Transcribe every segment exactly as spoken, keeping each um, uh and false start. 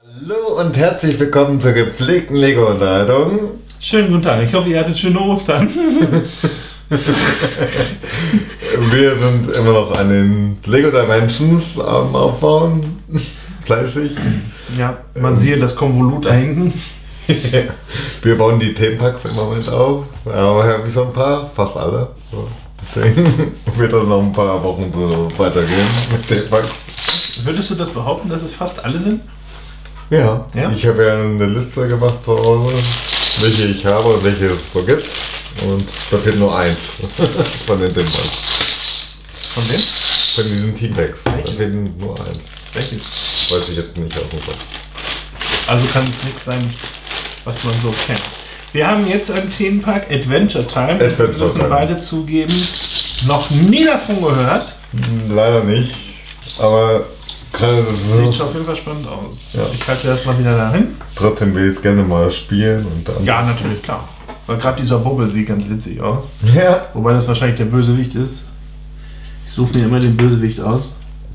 Hallo und herzlich willkommen zur gepflegten Lego-Unterhaltung. Schönen guten Tag, ich hoffe, ihr hattet schöne Ostern. Wir sind immer noch an den Lego Dimensions am Aufbauen. Fleißig. Ja, man ähm. sieht das Konvolut da hinten. Wir bauen die Themenpacks im Moment auf. Aber habe ich so ein paar, fast alle. So, deswegen wird das noch ein paar Wochen so weitergehen mit Themenpacks. Würdest du das behaupten, dass es fast alle sind? Ja, ja? Ich habe ja eine Liste gemacht zu Hause, welche ich habe und welche es so gibt. Und da fehlt nur eins von den Themenpacks. Von wem? Von diesen Teampacks. Da fehlt nur eins. Welches? Weiß ich jetzt nicht aus dem Kopf. Also kann es nichts sein, was man so kennt. Wir haben jetzt ein Themenpack Adventure Time. Adventure Wir müssen Time. beide zugeben, noch nie davon gehört. Leider nicht, aber gerade so. Sieht schon auf jeden Fall spannend aus. Ja. Ich halte das mal wieder dahin. Trotzdem will ich es gerne mal spielen. Und dann ja, natürlich, klar. Weil gerade dieser Bubble sieht ganz witzig aus. Ja. Wobei das wahrscheinlich der Bösewicht ist. Ich suche mir immer den Bösewicht aus.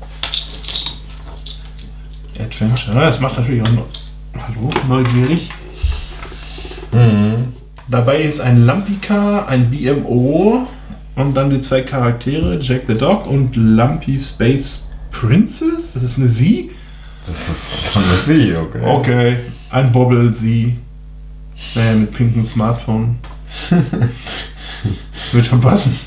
Adventure. Das macht natürlich auch noch. Hallo, neugierig. Mhm. Dabei ist ein Lampika, ein B M O und dann die zwei Charaktere, Jack the Dog und Lumpy Space Princess. Das ist eine Sie. Das ist eine Sie, okay. Okay, ein Bobble Sie. Naja, mit pinkem Smartphone. Wird schon passen.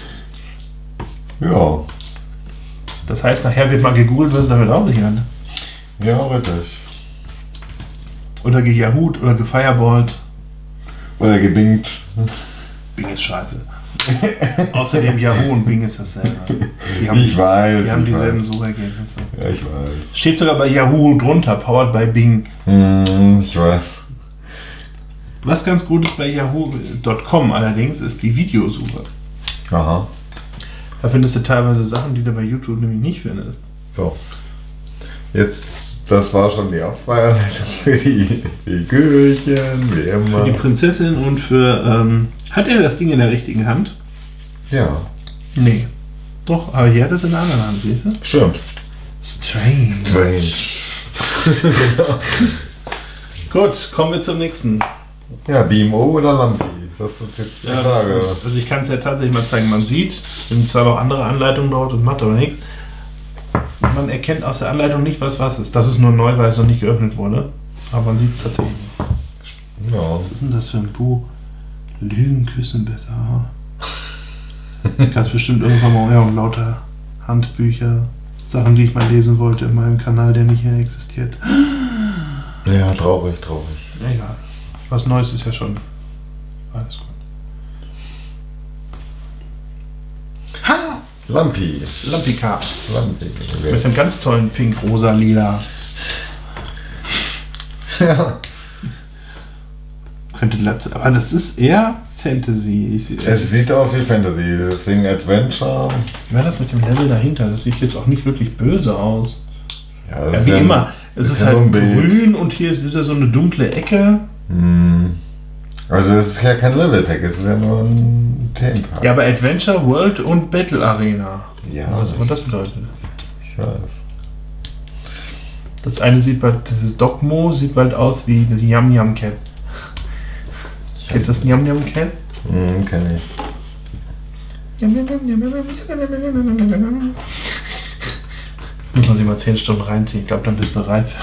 Ja. Das heißt, nachher wird mal gegoogelt, was es damit auf sich hat. Ja, richtig. Oder gejahoot oder gefeierballt. Oder gebingt. Bing ist scheiße. Außerdem Yahoo und Bing ist dasselbe. Die haben, ich weiß. Die haben ich dieselben weiß. Suchergebnisse. Ja, ich weiß. Steht sogar bei Yahoo drunter, powered by Bing. Hm, ich weiß. Was ganz gut ist bei Yahoo Punkt com allerdings, ist die Videosuche. Aha. Da findest du teilweise Sachen, die du bei YouTube nämlich nicht findest. So. Jetzt, das war schon die Abfeierleitung für die Figürchen, wie immer. Für die Prinzessin und für, ähm, hat er das Ding in der richtigen Hand? Ja. Nee. Doch, aber hier hat es in der anderen Hand, siehst du? Stimmt. Strange. Strange. Gut, kommen wir zum nächsten. Ja, B M O oder Lumpy? Das ist jetzt die Ja, Frage. das, also ich kann es ja tatsächlich mal zeigen. Man sieht, es sind zwar noch andere Anleitungen drauf, das macht aber nichts. Man erkennt aus der Anleitung nicht, was was ist. Das ist nur neu, weil es noch nicht geöffnet wurde. Aber man sieht es tatsächlich nicht. Ja. Was ist denn das für ein Buch? Lügen küssen besser. Du kannst bestimmt irgendwann mal ja, lauter Handbücher, Sachen, die ich mal lesen wollte in meinem Kanal, der nicht mehr existiert. Ja, traurig, traurig. Egal. Was Neues ist ja schon alles gut. Ha! Lumpy. Lampika. Lumpy. Mit einem ganz tollen Pink, Rosa, Lila. Ja. Könnte glatt, aber das ist eher Fantasy. Ich, Es sieht aus wie Fantasy, deswegen Adventure. Wie war das mit dem Level dahinter? Das sieht jetzt auch nicht wirklich böse aus. Ja, Ja, ist wie ja immer. ein, Es ist, ist ja halt nur ein Bild. grün und hier ist wieder so eine dunkle Ecke. Hm. Also es ist ja kein Level-Pack, es ist ja nur ein Themenpack. Ja, aber Adventure, World und Battle Arena. Ja, Was immer das bedeutet. ich weiß. Das eine sieht bald, dieses Dogmo sieht bald aus wie die Yum Yum Cat. Kennst du das Yum Yum Cat? Hm, kenn ich. Muss man sich mal zehn Stunden reinziehen, ich glaube, dann bist du reif.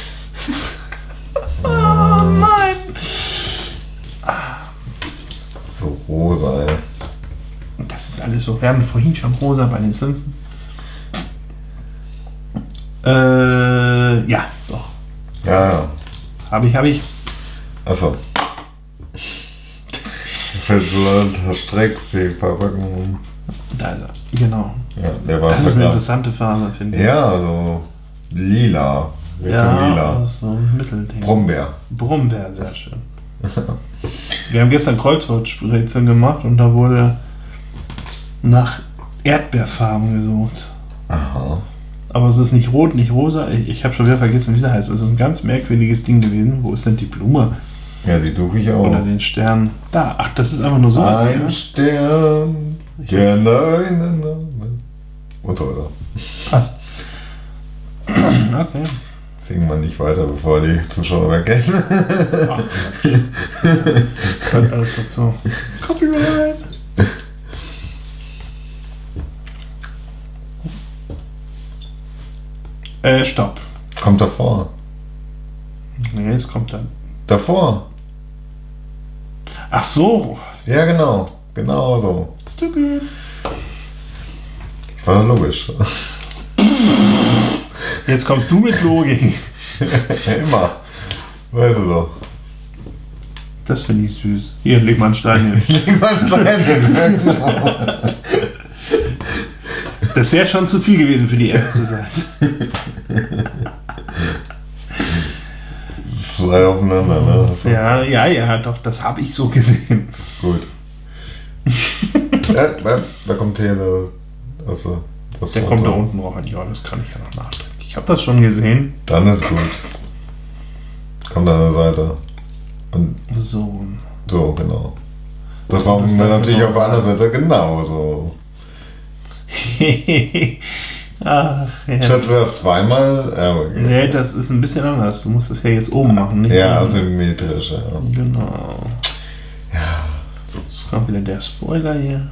Oh nein! So rosa, ey. Das ist alles so. Wir haben vorhin schon rosa bei den Simpsons. Äh, ja, doch. Ja, ja. Habe ich, habe ich. Achso. Verstreckt die Verpackung. Da ist er. Genau. Ja, der war Das ist eine verkehrt. interessante Farbe, finde ich. Ja, so lila. Richtung Ja, lila. das ist so ein Mittelding. Brombeer. Brombeer, sehr schön. Wir haben gestern Kreuzworträtsel gemacht und da wurde nach Erdbeerfarben gesucht. Aha. Aber es ist nicht rot, nicht rosa. Ich, ich habe schon wieder vergessen, wie sie heißt. Es ist ein ganz merkwürdiges Ding gewesen. Wo ist denn die Blume? Ja, die suche ich auch. Oder den Stern. Da, ach, das ist einfach nur so. Ein ja? Stern, der neuen Name. Und so weiter. Passt. Okay. Singen wir nicht weiter, bevor die Zuschauer weggehen. Ach, Quatsch. Gehört alles dazu. Copyright! Äh, stopp. Kommt davor. Nee, es kommt dann. Davor. Ach so. Ja, genau. Genau so. Stupid. War doch logisch. Jetzt kommst du mit Logik. Immer. Weißt du doch. Das finde ich süß. Hier, leg mal einen Stein hin. Leg mal einen Stein hin. Genau. Das wäre schon zu viel gewesen für die erste Seite. Zwei aufeinander, ne? Also, Ja, ja, ja, doch, das habe ich so gesehen. gut. Ja, da, da kommt hier das. Also, das Der kommt da unten rein. Ja, das kann ich ja noch nachdenken. Ich habe das schon gesehen. Dann ist gut. Kommt an der Seite. Und So. so, genau. Das machen Das wir war natürlich genau. auf der anderen Seite genauso. Ach, ja. Statt das zweimal. Ja, okay. Nee, das ist ein bisschen anders. Du musst das ja jetzt oben machen, nicht? Ja, unten. asymmetrisch, ja. Genau. Ja. Jetzt kommt wieder der Spoiler hier.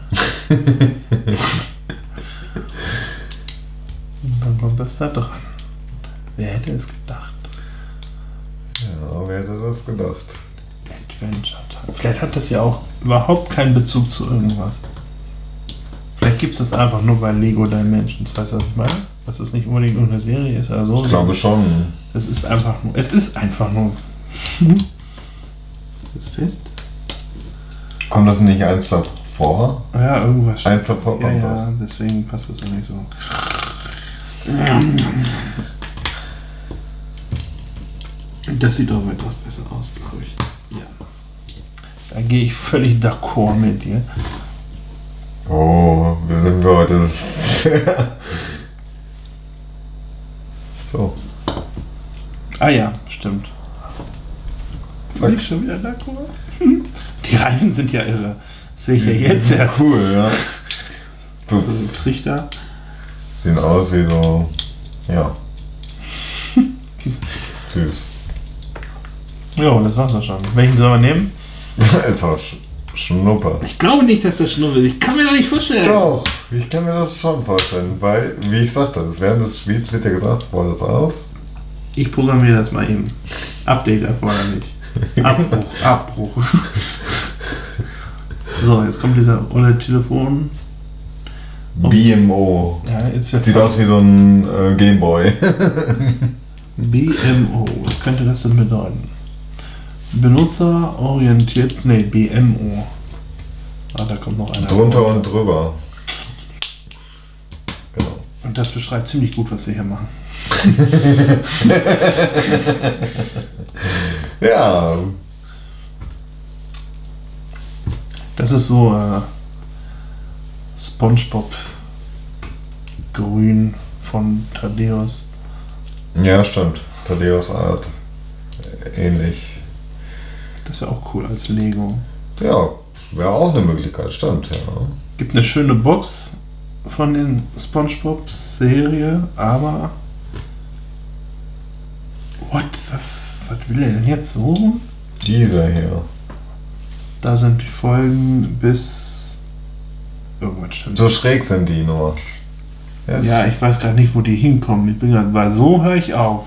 Und dann kommt das da dran. Wer hätte es gedacht? Ja, wer hätte das gedacht? Adventure Time. Vielleicht hat das ja auch überhaupt keinen Bezug zu irgendwas. Vielleicht gibt es das einfach nur bei Lego Dimensions. Weißt du, was ich meine? Dass es nicht unbedingt irgendeine Serie ist. Also, Ich glaube schon. es ist einfach nur. Es ist einfach nur. Ist das fest? Kommt das nicht eins davor? Ja, irgendwas. Eins davor Ja, kommt ja, das. deswegen passt das ja nicht so. Das sieht doch etwas besser aus, glaube ich. Ja. Da gehe ich völlig d'accord mit dir. Oh, wir sind wir heute sehr. So. Ah ja, stimmt. Zack. Bin ich schon wieder d'accord? Hm. Die Reifen sind ja irre. Sehe ich ja jetzt erst. Cool, ja. So, So ein Trichter. sehen aus wie so. Ja. Süß. Jo, das war's doch schon. Welchen soll man nehmen? Ist auch Sch Schnupper. Ich glaube nicht, dass das Schnubbel ist. Ich kann mir doch nicht vorstellen. Doch, ich kann mir das schon vorstellen, weil, wie ich sagte, während des Spiels wird ja gesagt, baut das auf. Ich programmiere das mal eben. Update erforderlich. Abbruch, Abbruch. So, jetzt kommt dieser olle Telefon. B M O. Ja, jetzt wird Sieht aus wie so ein äh, Gameboy. B M O. Was könnte das denn bedeuten? Benutzerorientiert. Ne, B M O. Ah, da kommt noch einer. Drunter und drüber. Genau. Und das beschreibt ziemlich gut, was wir hier machen. Ja. Das ist so äh, SpongeBob Grün von Thaddeus. Ja, stimmt. Thaddeus Art. Ähnlich. Das Das wäre auch cool als Lego. Ja, wäre auch eine Möglichkeit, stimmt, ja. Gibt eine schöne Box von den SpongeBob-Serie, aber. What the f was will er denn jetzt so? Dieser hier. Da sind die Folgen bis. Irgendwas stimmt. So schräg sind die nur. Ja, Ja, ich weiß gerade nicht, wo die hinkommen. Ich bin gerade, weil so höre ich auf.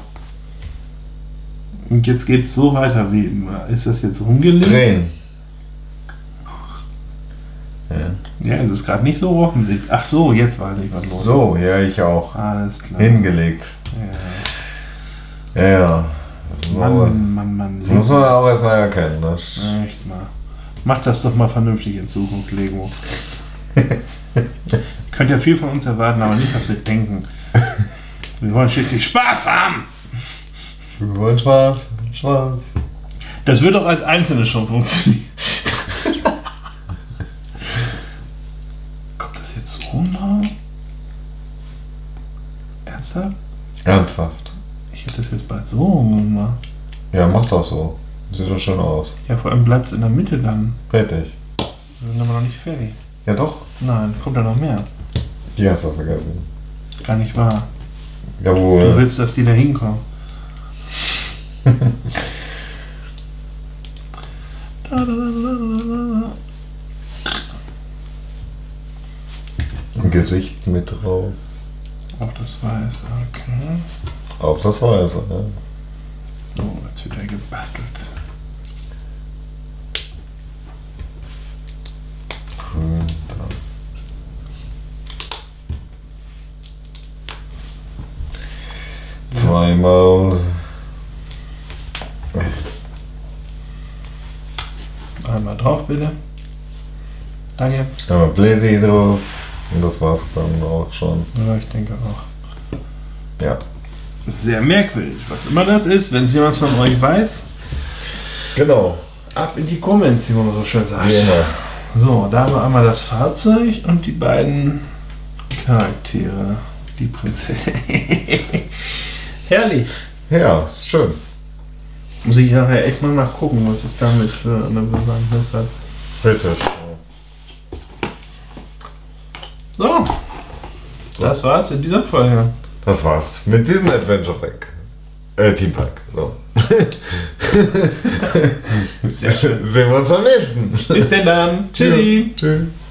Und jetzt geht es so weiter wie immer. Ist das jetzt rumgelegt? drehen. Ja. Ja, es ist gerade nicht so offensichtlich. Ach so, jetzt weiß ich, was los So, ist. ja, ich auch. Alles klar. Hingelegt. Ja. Ja, ja. Mann, Mann, Mann. Muss man auch erstmal erkennen. Das Echt mal. Mach das doch mal vernünftig in Zukunft, Lego. Könnt ja viel von uns erwarten, aber nicht, was wir denken. Wir wollen schließlich Spaß haben. Wir wollen Spaß. Spaß. Das wird auch als Einzelne schon funktionieren. Kommt das jetzt so nah? Ernsthaft? Ernsthaft. Ich hätte das jetzt bald so gemacht. Ja, mach doch so. Sieht doch schön aus. Ja, vor allem bleibt es in der Mitte dann. Richtig. Wir sind aber noch nicht fertig. Ja doch. Nein, kommt da noch mehr. Die hast du vergessen. Gar nicht wahr. Du Jawohl. willst, dass die da hinkommen. Ein Gesicht mit drauf. Auf das Weiße, okay. Auf das Weiße, ja. Oh, jetzt wird er gebastelt. Grün, da. Zweimal. Einmal drauf, bitte. Danke. Einmal Bläsi drauf. Und das war's dann auch schon. Ja, ich denke auch. Ja. Sehr merkwürdig, was immer das ist. Wenn es jemand von euch weiß, Genau. ab in die Comments, wie man so schön sagt. Genau. So, da haben wir einmal das Fahrzeug und die beiden Charaktere. Die Prinzessin. Herrlich. Ja, ist schön. Muss ich nachher echt mal nachgucken, was es damit für eine Bewandtnis hat. Bitte. So, das war's in dieser Folge. Das war's mit diesem Adventure Pack. Äh, Team Pack. So. Sehr schön. Sehen wir uns beim nächsten. Bis denn dann. Tschüssi. Ja, tschüss.